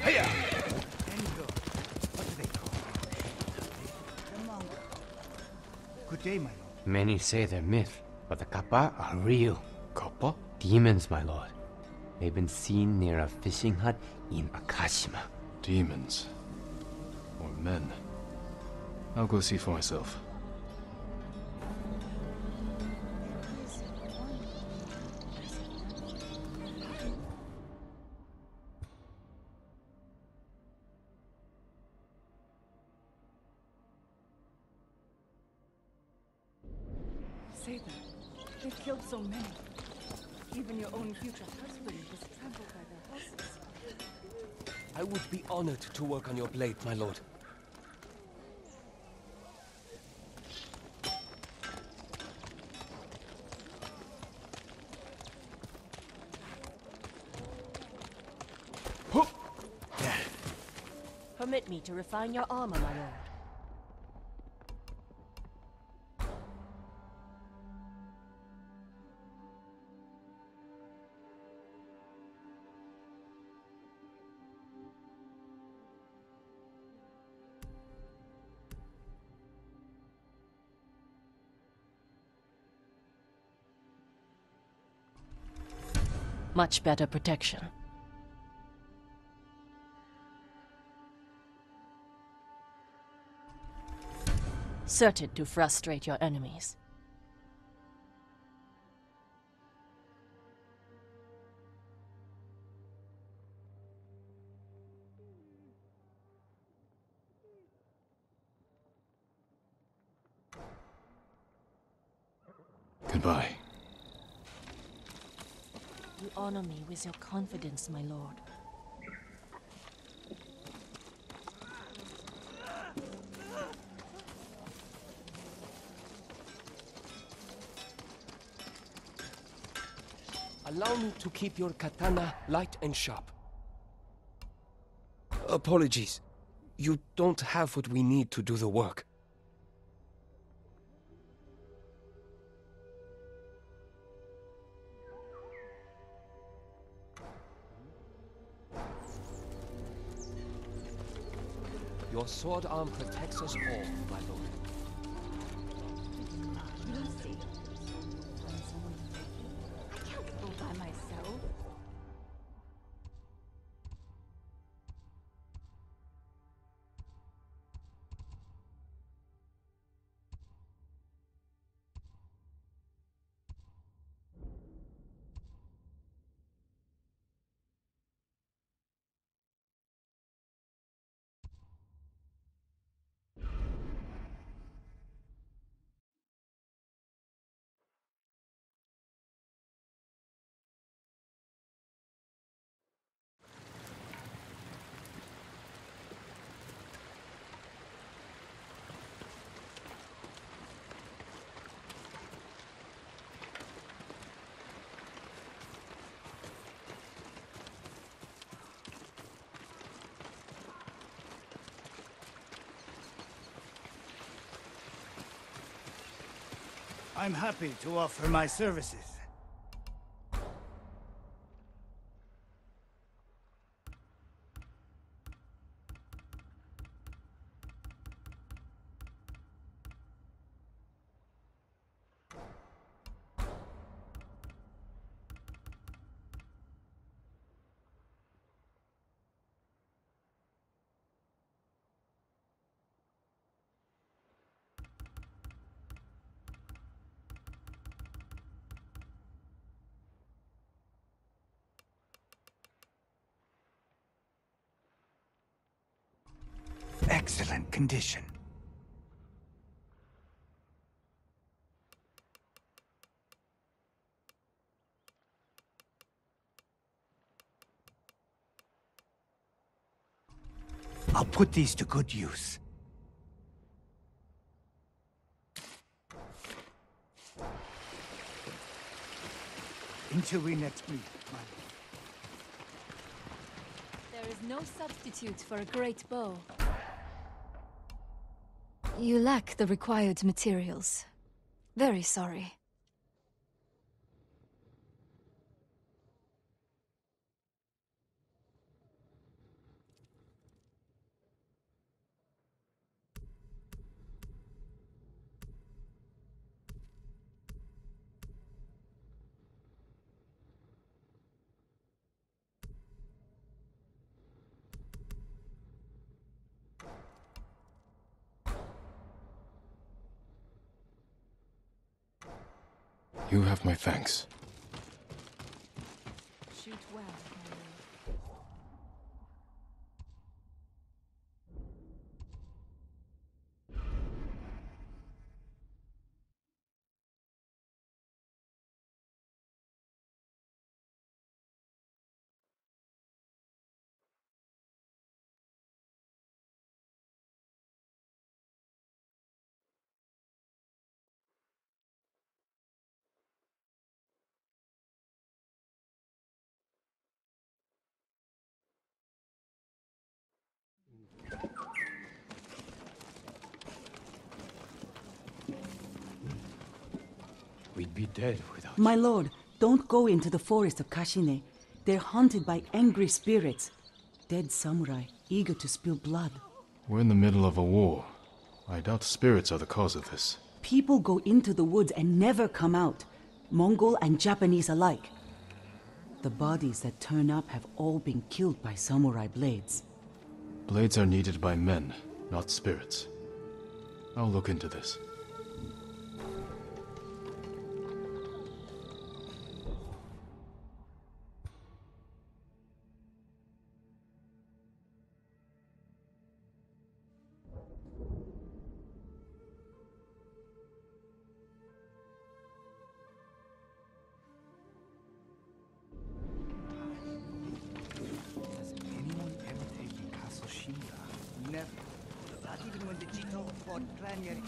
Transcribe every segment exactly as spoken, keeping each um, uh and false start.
Hiya! Endor. What do they call it? The Mongol. Good day, my lord. Many say they're myth, but the kappa are real. Kappa? Demons, my lord. They've been seen near a fishing hut in Akashima. Demons. Or men. I'll go see for myself. Say that. They've killed so many. Even your own future husband was trampled by their horses. I would be honored to work on your blade, my lord. Permit me to refine your armor, my lord. Much better protection. Certain to frustrate your enemies. Goodbye. You honor me with your confidence, my lord. Allow me to keep your katana light and sharp. Apologies. You don't have what we need to do the work. Your sword arm protects us all, my lord. Lucy. I can't go by myself. I'm happy to offer my services. Excellent condition. I'll put these to good use. Until we next meet, my lord. There is no substitute for a great bow. You lack the required materials. Very sorry. You have my thanks. Shoot well, my lord. We'd be dead without My you. lord, don't go into the forest of Kashine. They're haunted by angry spirits. Dead samurai, eager to spill blood. We're in the middle of a war. I doubt spirits are the cause of this. People go into the woods and never come out. Mongol and Japanese alike. The bodies that turn up have all been killed by samurai blades. Blades are needed by men, not spirits. I'll look into this. Has anyone ever taken Castle Shinra? Never. Not even when the Jito fought Clan Yari.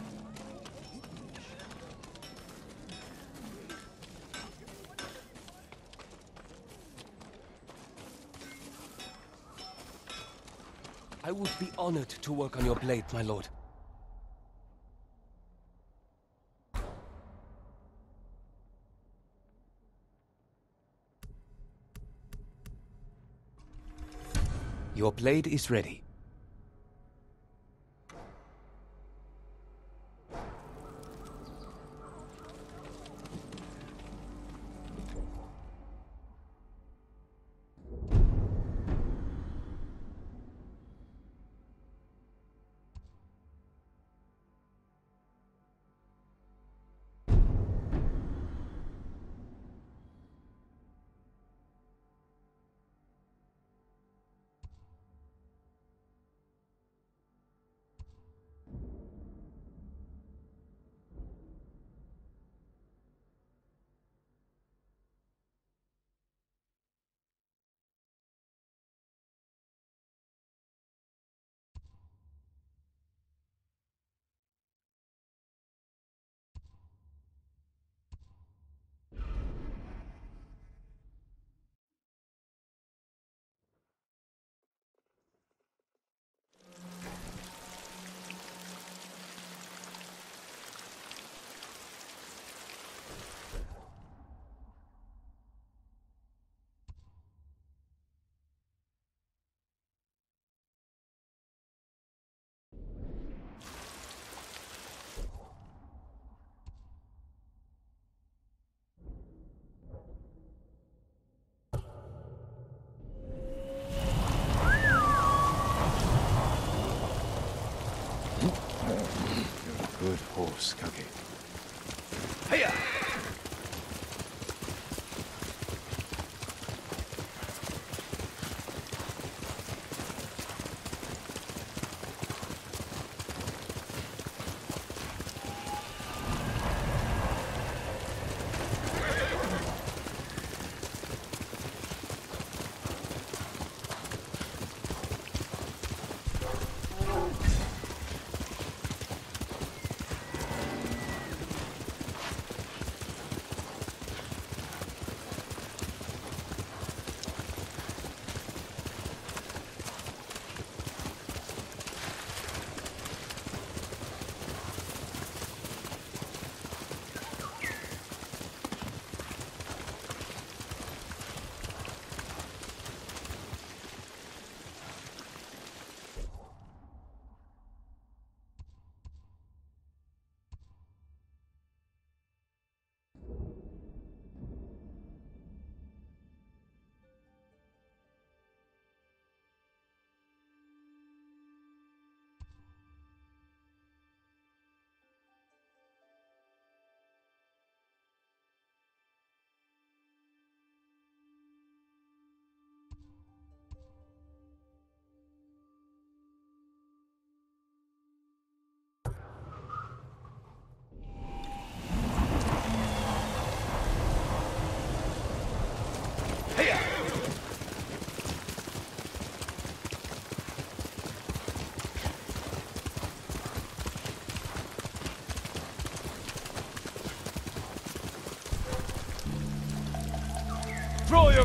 I would be honored to work on your blade, my lord. Your blade is ready. Good horse, Kage. Hiya!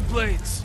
blades!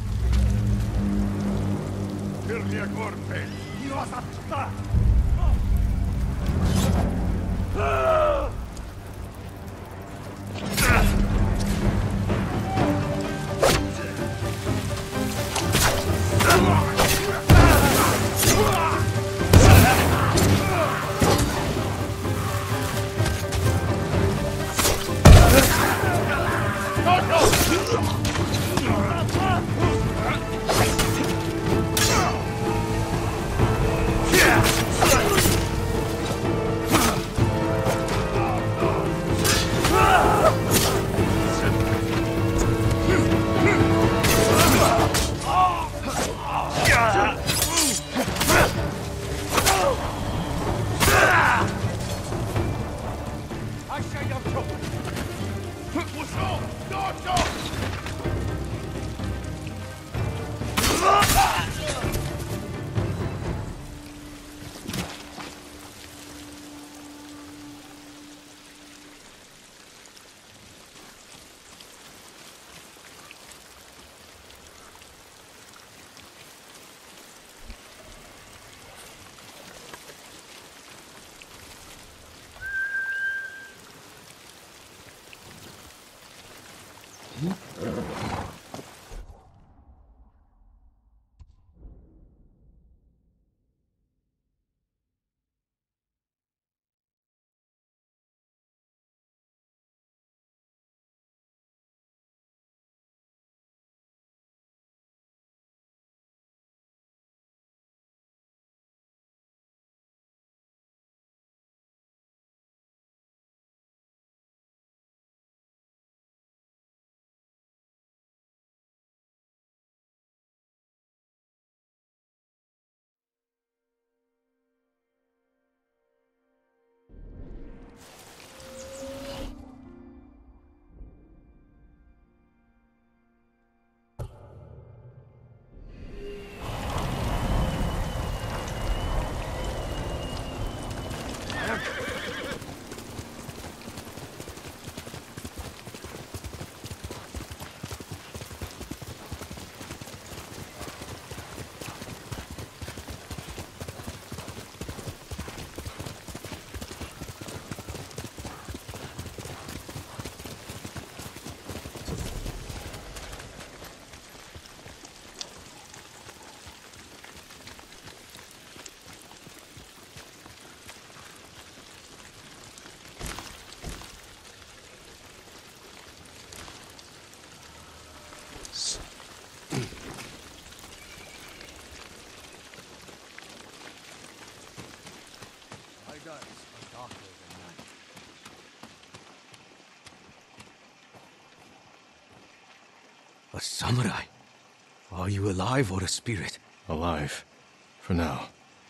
A samurai? Are you alive or a spirit? Alive. For now.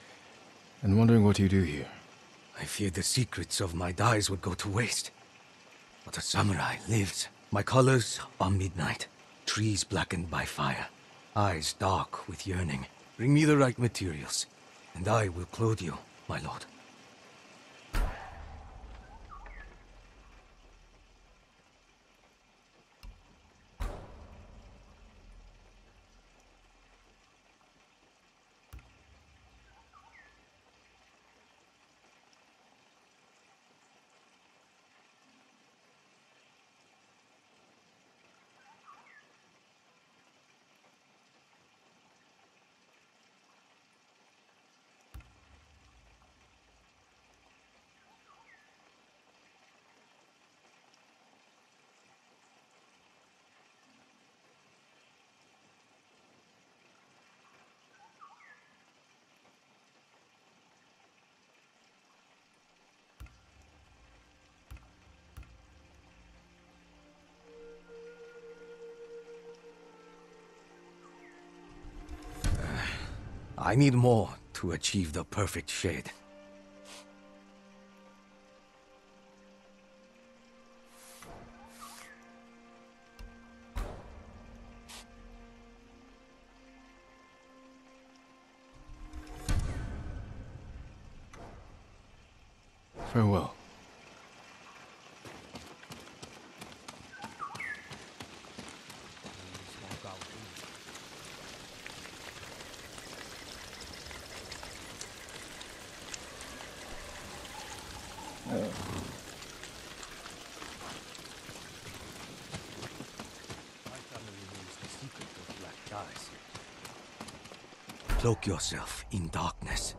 And wondering what you do here. I feared the secrets of my dyes would go to waste. But a samurai lives. My colors are midnight. Trees blackened by fire. Eyes dark with yearning. Bring me the right materials, and I will clothe you, my lord. I need more to achieve the perfect shade. Farewell. eyes. Cloak yourself in darkness.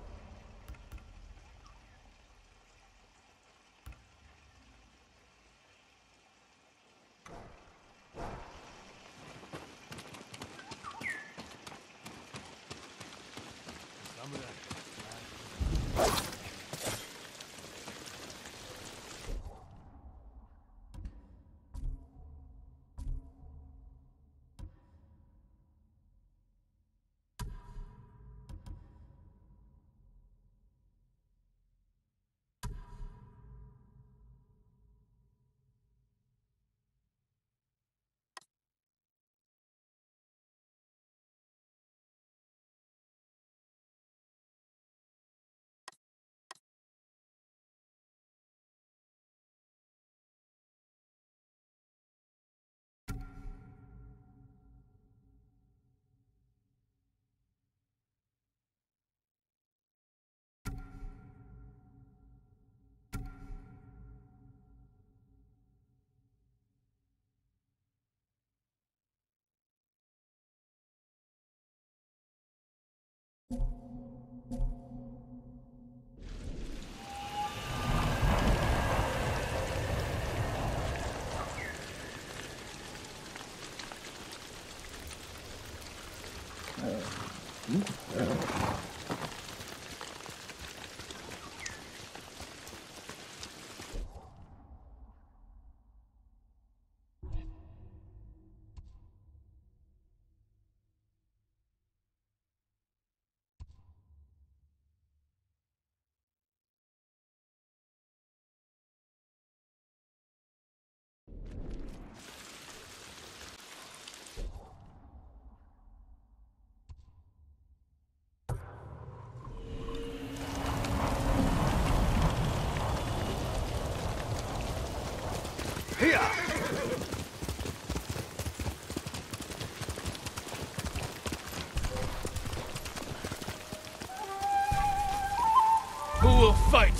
Who will fight?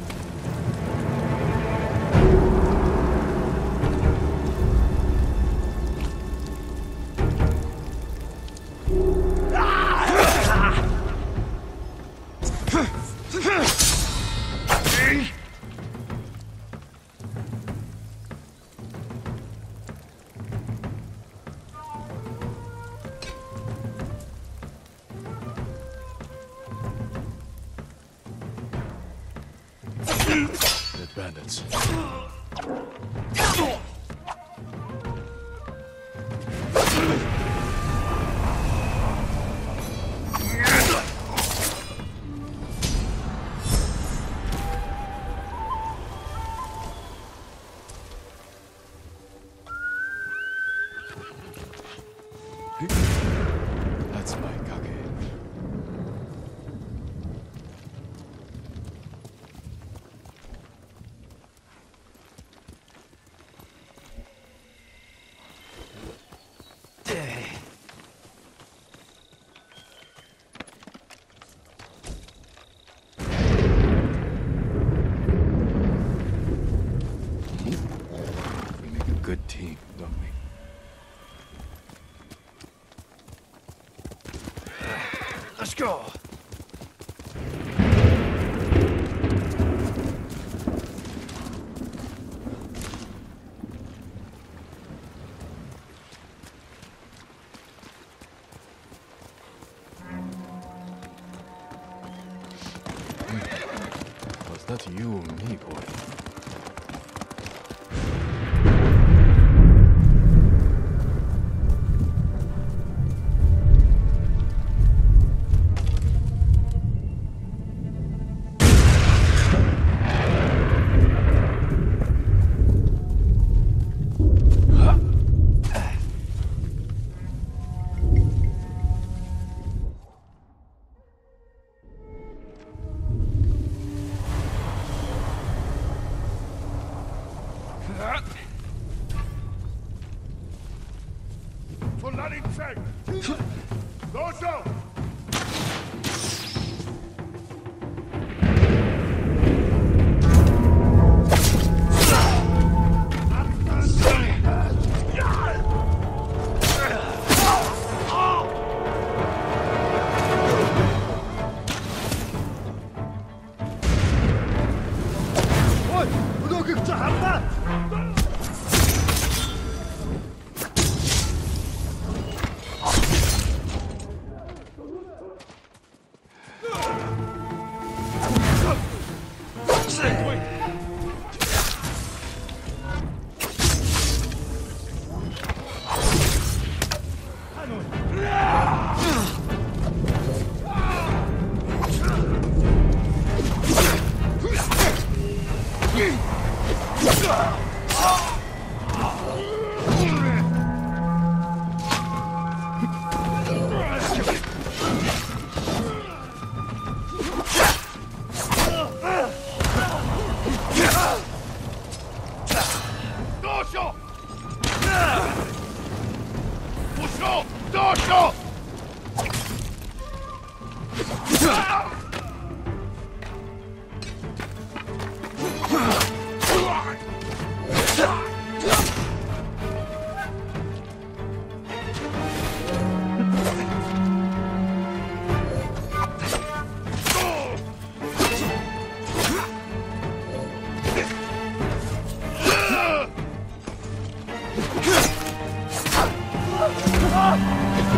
Dead bandits. That's my kage. We make a good team, don't we? Let's go! Was that you or me, boy?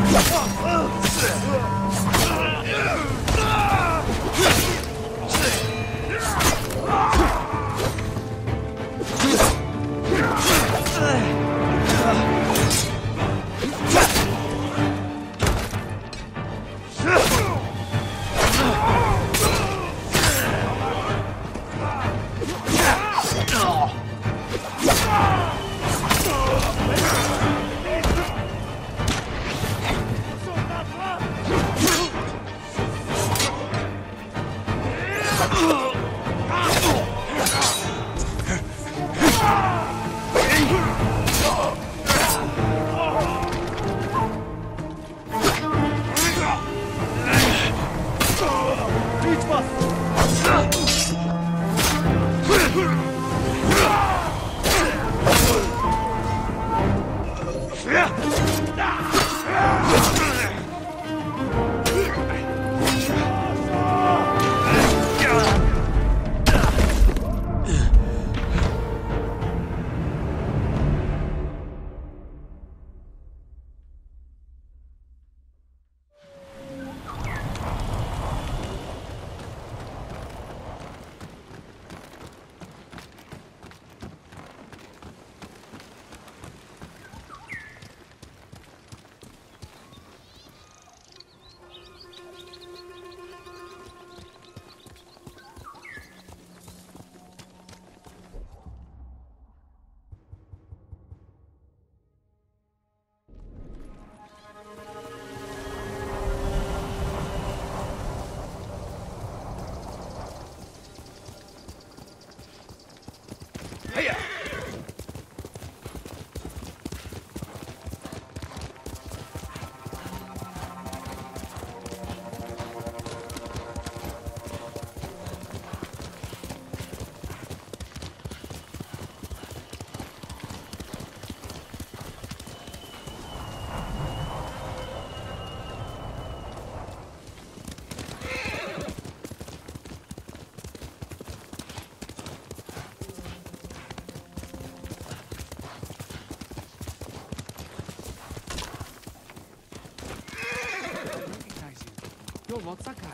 You're not Sakai.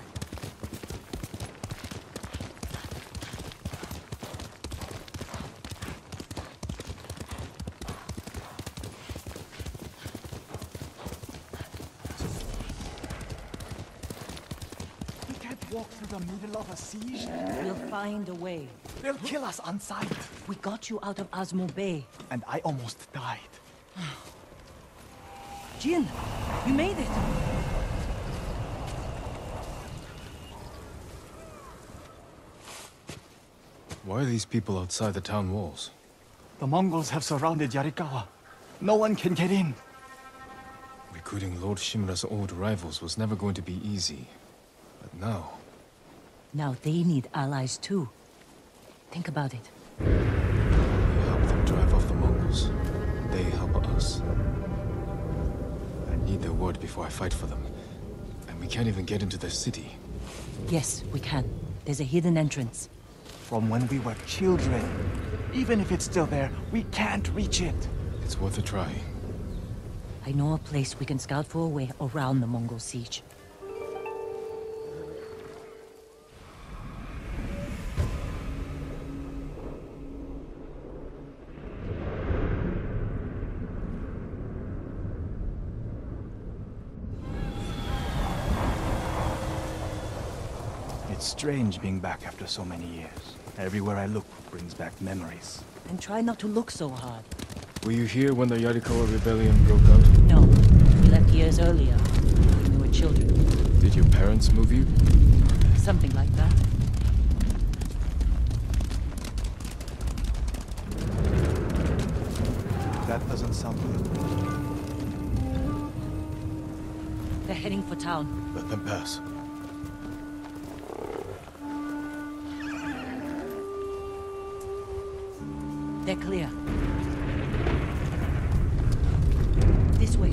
We can't walk through the middle of a siege. We'll find a way. They'll kill us on sight. We got you out of Asmo Bay. And I almost died. Jin, you made it. Why are these people outside the town walls? The Mongols have surrounded Yarikawa. No one can get in. Recruiting Lord Shimura's old rivals was never going to be easy. But now... Now they need allies too. Think about it. We help them drive off the Mongols. They help us. I need their word before I fight for them. And we can't even get into their city. Yes, we can. There's a hidden entrance. From when we were children. Even if it's still there, we can't reach it. It's worth a try. I know a place we can scout for a way around the Mongol siege. It's strange being back after so many years. Everywhere I look brings back memories. And try not to look so hard. Were you here when the Yarikawa rebellion broke out? No, we left years earlier, when we were children. Did your parents move you? Something like that. That doesn't sound good. They're heading for town. Let them pass. They're clear. This way.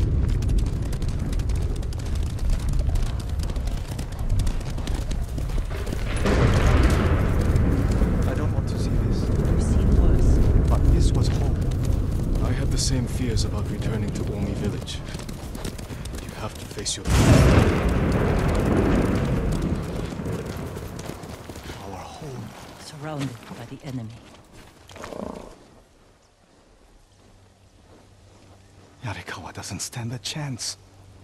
I don't want to see this. We've seen worse. But this was home. I had the same fears about returning to Omi village. But you have to face your... Our home. Surrounded by the enemy. Yarikawa doesn't stand a chance.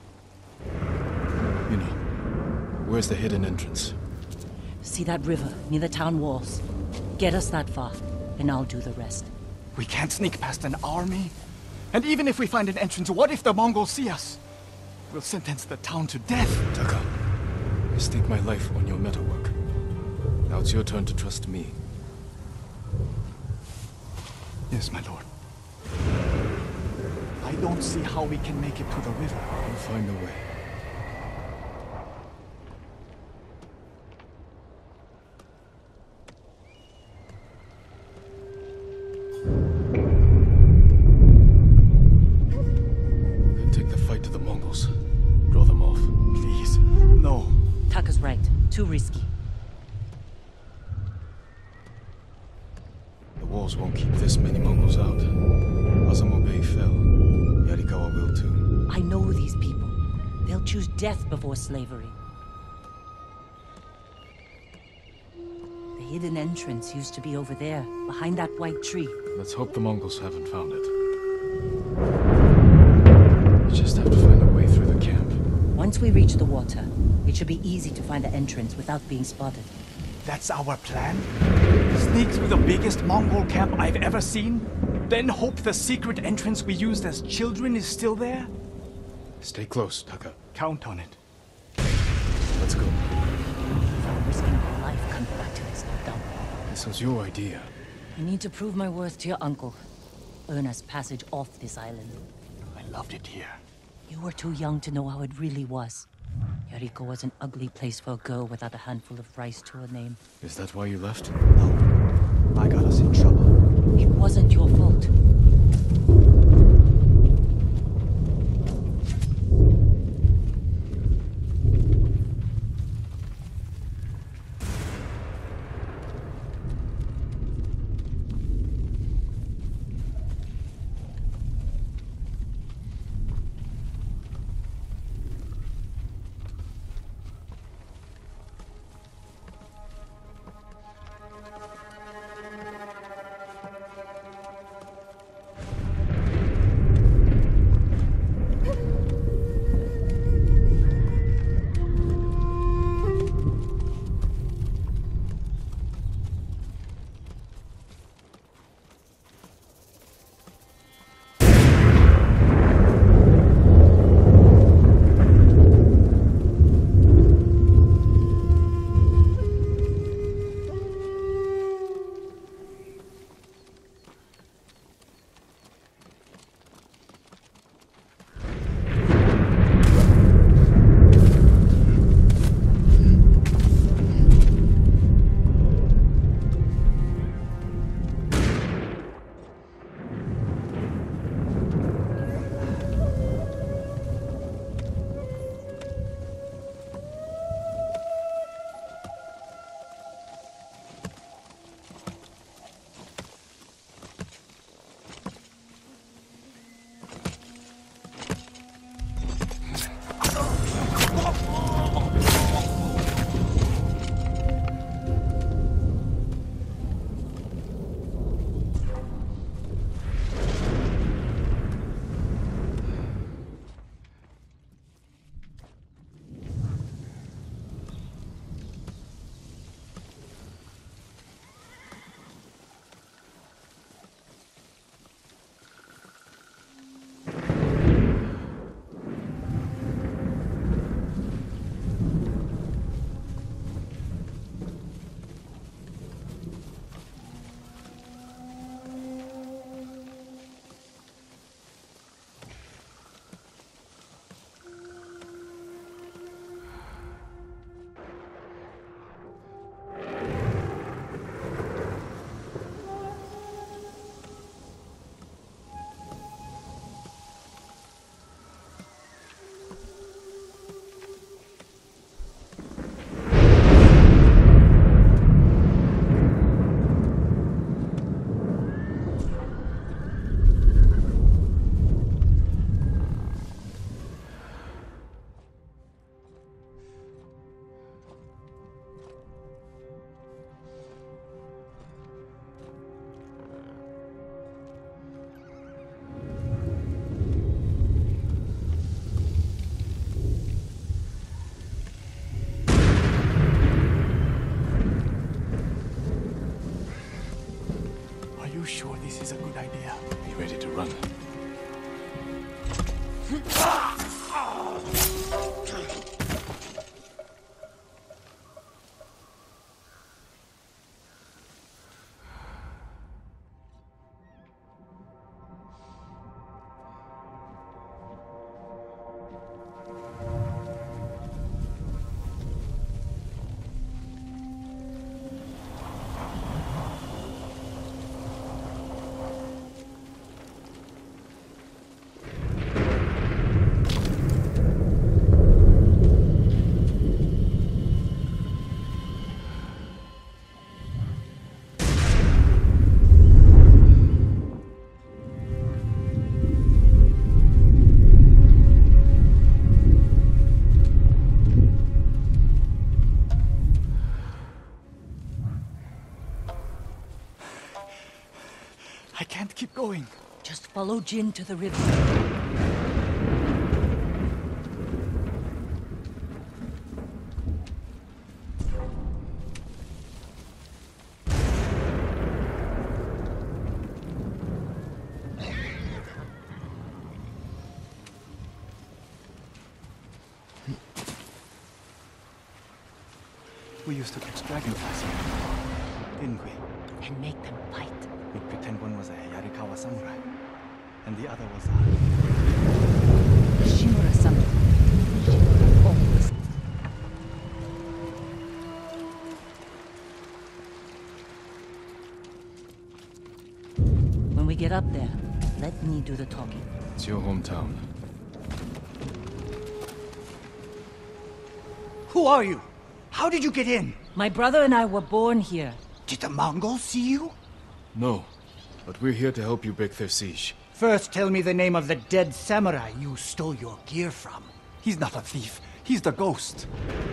You know, where's the hidden entrance? See that river near the town walls? Get us that far, and I'll do the rest. We can't sneak past an army. And even if we find an entrance, what if the Mongols see us? We'll sentence the town to death. Taka, I stake my life on your metalwork. Now it's your turn to trust me. Yes, my lord. I don't see how we can make it to the river. We'll find a way. Take the fight to the Mongols. Draw them off. Please, no. Taka's right. Too risky. The walls won't keep this many Mongols out. Azamo Bay fell. Yarikawa will too. I know these people. They'll choose death before slavery. The hidden entrance used to be over there, behind that white tree. Let's hope the Mongols haven't found it. We just have to find a way through the camp. Once we reach the water, it should be easy to find the entrance without being spotted. That's our plan? Sneak through the biggest Mongol camp I've ever seen? Then hope the secret entrance we used as children is still there? Stay close, Taka. Count on it. Let's go. Without risking my life coming back to this dump. This was your idea. I need to prove my worth to your uncle. Earn us passage off this island. I loved it here. You were too young to know how it really was. Yariko was an ugly place for a girl without a handful of rice to her name. Is that why you left? No. I got us in trouble. It wasn't your fault. going? Just follow Jin to the river. We used to catch dragonflies here, didn't we? And make them fight. We'd pretend one was a Yarikawa samurai, and the other was a... Shimura samurai. Shimura always. When we get up there, let me do the talking. It's your hometown. Who are you? How did you get in? My brother and I were born here. Did the Mongols see you? No, but we're here to help you break their siege. First, tell me the name of the dead samurai you stole your gear from. He's not a thief. He's the ghost.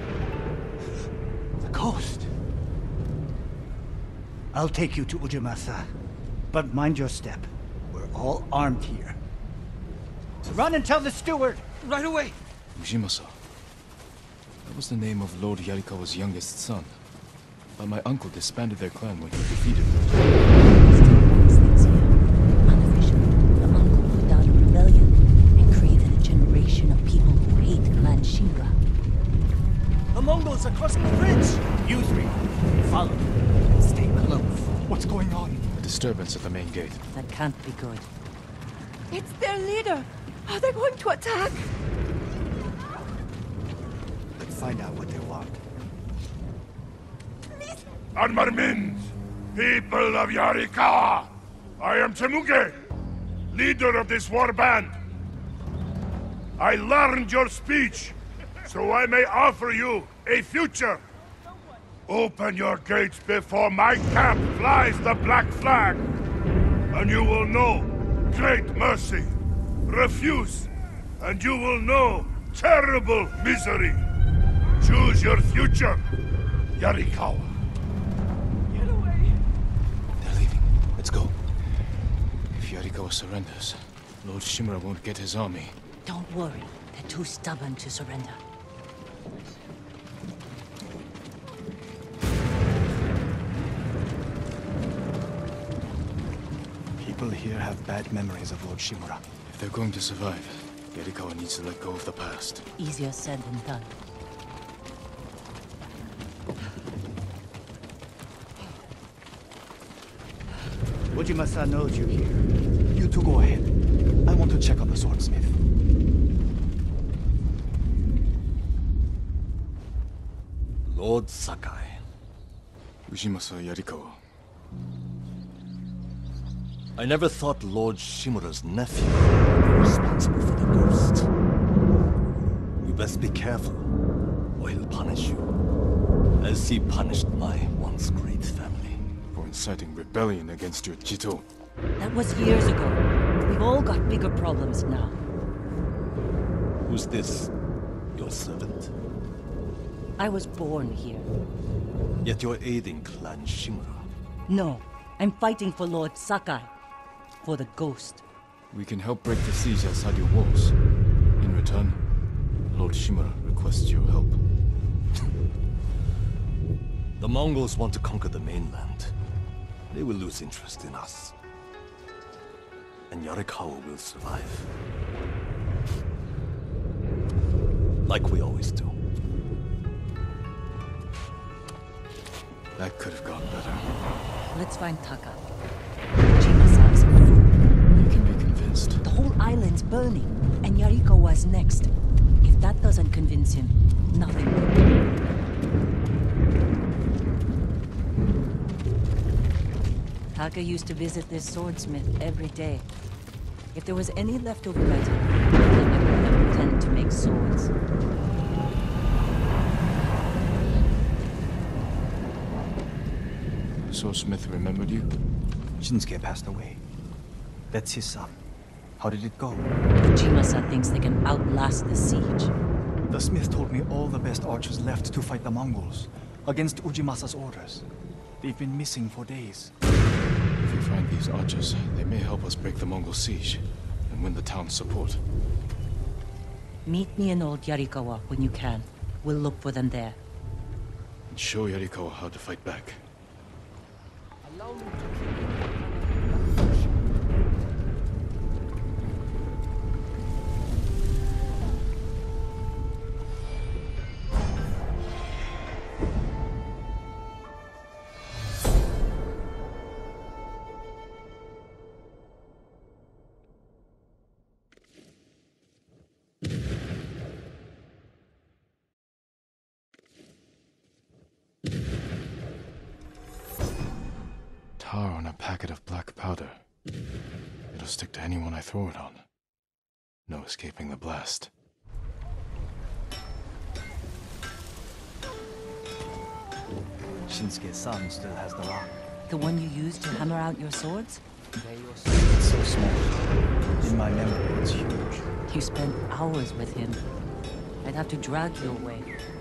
The ghost? I'll take you to Ujimasa. But mind your step. We're all armed here. Run and tell the steward! Right away! Ujimasa. That was the name of Lord Yarikawa's youngest son. But my uncle disbanded their clan when he defeated them. Still runs things here. Unofficially, the uncle put down a rebellion and created a generation of people who hate Clan Shimura. The Mongols are crossing the bridge! Use me. Follow. Stay close. What's going on? A disturbance at the main gate. That can't be good. It's their leader. Are they going to attack? Let's find out what they want. Armarmins, people of Yarikawa, I am Temuge, leader of this war band. I learned your speech, so I may offer you a future. Open your gates before my camp flies the black flag, and you will know great mercy. Refuse, and you will know terrible misery. Choose your future, Yarikawa. They're leaving. Let's go. If Yarikawa surrenders, Lord Shimura won't get his army. Don't worry. They're too stubborn to surrender. People here have bad memories of Lord Shimura. If they're going to survive, Yarikawa needs to let go of the past. Easier said than done. Ujimasa knows you here. You two go ahead. I want to check on the swordsmith. Lord Sakai. Ujimasa Yarikawa. I never thought Lord Shimura's nephew would be responsible for the ghost. You best be careful, or he'll punish you, as he punished my once great family. For inciting rebellion against your Jito. That was years ago. We've all got bigger problems now. Who's this? Your servant? I was born here. Yet you're aiding Clan Shimura. No, I'm fighting for Lord Sakai. For the ghost. We can help break the siege outside your walls. In return, Lord Shimura requests your help. The Mongols want to conquer the mainland. They will lose interest in us. And Yarikawa will survive. Like we always do. That could have gone better. Let's find Taka. Ujimasa is on foot. You can be convinced. The whole island's burning, and Yarikawa's next. If that doesn't convince him, nothing will. Taka used to visit this swordsmith every day. If there was any leftover metal, he would pretend to make swords. The swordsmith remembered you? Shinsuke passed away. That's his son. How did it go? Ujimasa thinks they can outlast the siege. The smith told me all the best archers left to fight the Mongols, against Ujimasa's orders. They've been missing for days. If we find these archers, they may help us break the Mongol siege and win the town's support. Meet me in Old Yarikawa when you can. We'll look for them there. And show Yarikawa how to fight back. Allow me Tar on a packet of black powder. It'll stick to anyone I throw it on. No escaping the blast. Shinsuke's son still has the rock. The one you used to hammer out your swords? It's so small. In my memory, it's huge. You spent hours with him. I'd have to drag you away.